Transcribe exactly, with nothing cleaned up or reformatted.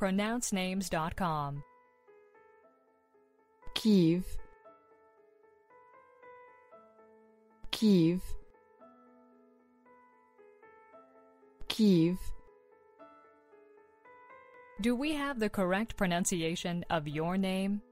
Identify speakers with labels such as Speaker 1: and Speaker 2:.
Speaker 1: pronounce names dot com.
Speaker 2: Kyiv, Kyiv, Kyiv.
Speaker 1: Do we have the correct pronunciation of your name?